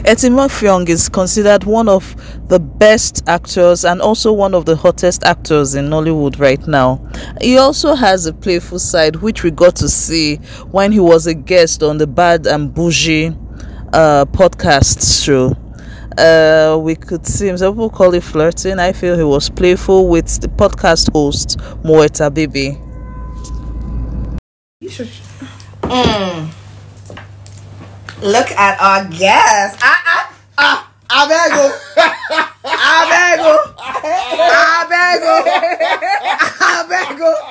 Etim Effiong is considered one of the best actors and also one of the hottest actors in Nollywood right now. He also has a playful side, which we got to see when he was a guest on the Bad and Bougie podcast show. We could see him. Some people call it flirting. I feel he was playful with the podcast host Moet Abebe. You should. Look at our guest. Abebe. Abebe. Abebe. Abebe.